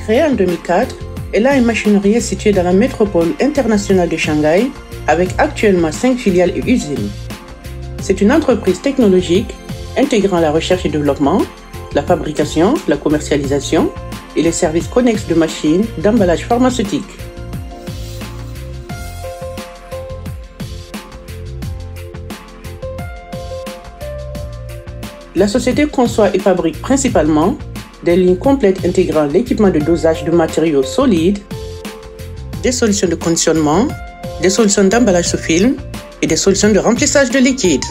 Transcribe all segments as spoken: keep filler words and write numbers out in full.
Créée en deux mille quatre, Align Machinery est située dans la métropole internationale de Shanghai avec actuellement cinq filiales et usines. C'est une entreprise technologique intégrant la recherche et développement, la fabrication, la commercialisation et les services connexes de machines d'emballage pharmaceutique. La société conçoit et fabrique principalement des lignes complètes intégrant l'équipement de dosage de matériaux solides, des solutions de conditionnement, des solutions d'emballage sous film et des solutions de remplissage de liquide.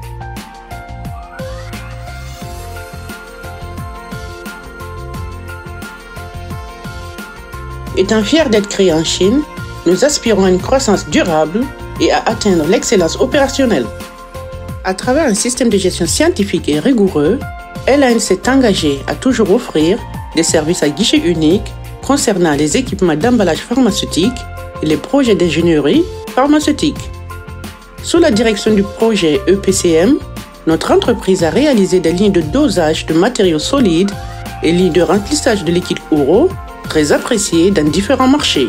Étant fiers d'être créés en Chine, nous aspirons à une croissance durable et à atteindre l'excellence opérationnelle. À travers un système de gestion scientifique et rigoureux, Align s'est engagé à toujours offrir des services à guichet unique concernant les équipements d'emballage pharmaceutique et les projets d'ingénierie pharmaceutique. Sous la direction du projet E P C M, notre entreprise a réalisé des lignes de dosage de matériaux solides et lignes de remplissage de liquide oraux très appréciées dans différents marchés.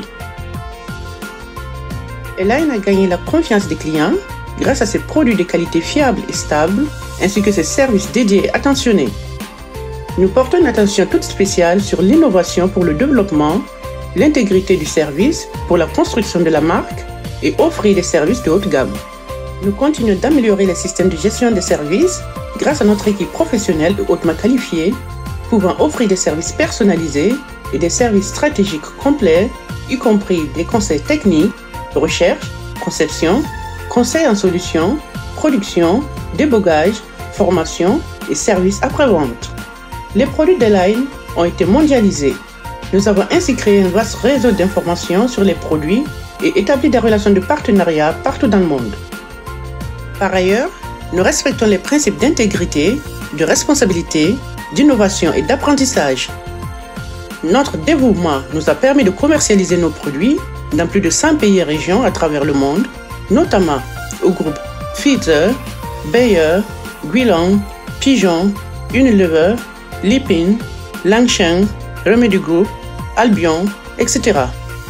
Align a gagné la confiance des clients grâce à ses produits de qualité fiables et stables, ainsi que ses services dédiés et attentionnés. Nous portons une attention toute spéciale sur l'innovation pour le développement, l'intégrité du service pour la construction de la marque et offrir des services de haute gamme. Nous continuons d'améliorer les systèmes de gestion des services grâce à notre équipe professionnelle et hautement qualifiée, pouvant offrir des services personnalisés et des services stratégiques complets, y compris des conseils techniques, recherche, conception, conseils en solutions, production, débogage, formation et services après-vente. Les produits d'Align ont été mondialisés. Nous avons ainsi créé un vaste réseau d'informations sur les produits et établi des relations de partenariat partout dans le monde. Par ailleurs, nous respectons les principes d'intégrité, de responsabilité, d'innovation et d'apprentissage. Notre dévouement nous a permis de commercialiser nos produits dans plus de cent pays et régions à travers le monde, notamment au groupe Pfizer, Bayer, Guilong, Pigeon, Unilever, Lipin, Langshan, Remedy Group, Albion, et cetera.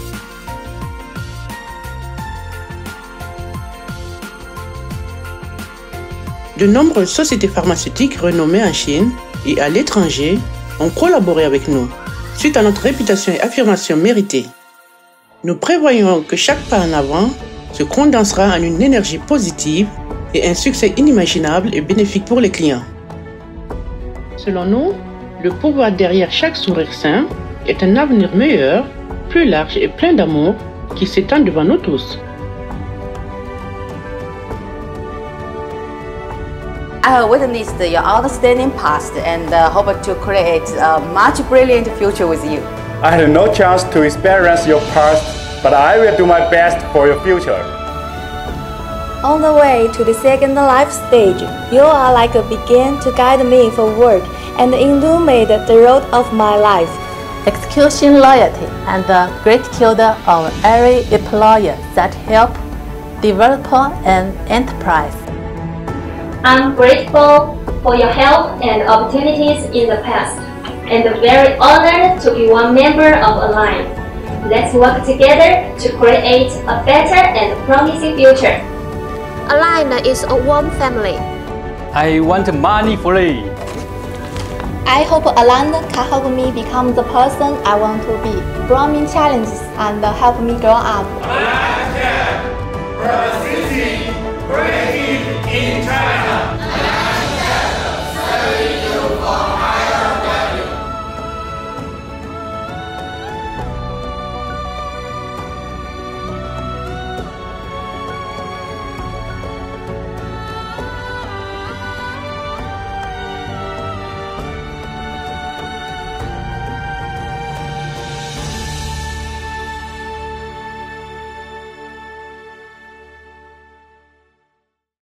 De nombreuses sociétés pharmaceutiques renommées en Chine et à l'étranger ont collaboré avec nous, suite à notre réputation et affirmation méritée. Nous prévoyons que chaque pas en avant se condensera en une énergie positive et un succès inimaginable et bénéfique pour les clients. Selon nous, le pouvoir derrière chaque sourire sain est un avenir meilleur, plus large et plein d'amour qui s'étend devant nous tous. I have witnessed your outstanding past and uh, hope to create a much brilliant future with you. I had no chance to experience your past, but I will do my best for your future. On the way to the second life stage, you are like a beacon to guide me forward and illuminate the road of my life. Execution loyalty and a gratitude on every employer that help develop an enterprise. I'm grateful for your help and opportunities in the past, and very honored to be one member of Align. Let's work together to create a better and promising future. Align is a warm family. I want money free. I hope Align can help me become the person I want to be, bring me challenges and help me grow up. Align can, for a city.